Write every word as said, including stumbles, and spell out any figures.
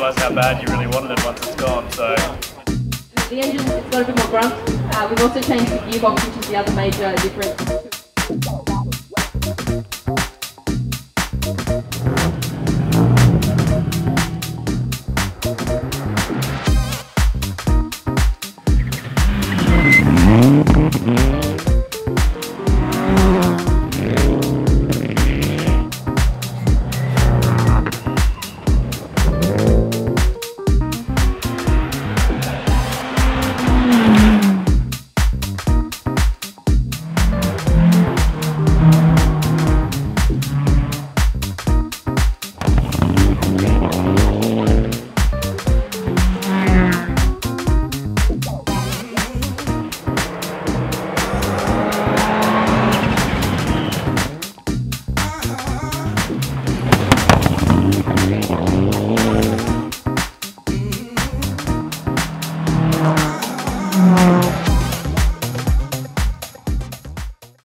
realise how bad you really wanted it once it's gone. So the engine's got a bit more grunt. Uh, we've also changed the gearbox, which is the other major difference. Oh.